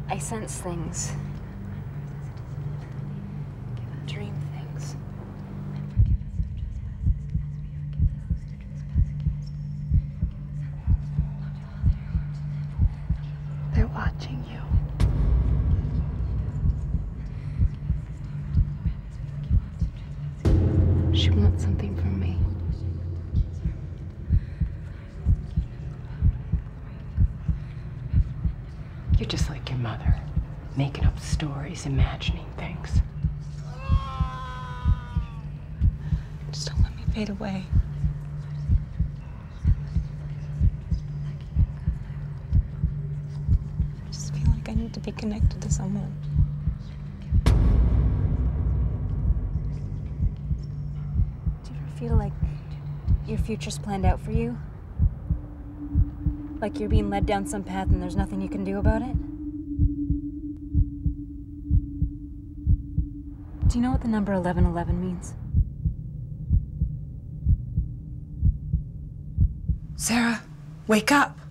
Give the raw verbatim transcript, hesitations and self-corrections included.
I sense things. Dream things. They're watching you. She wants something from me. You're just like your mother, making up stories, imagining things. Just don't let me fade away. I just feel like I need to be connected to someone. Do you ever feel like your future's planned out for you? Like you're being led down some path and there's nothing you can do about it? Do you know what the number eleven eleven means? Sarah, wake up.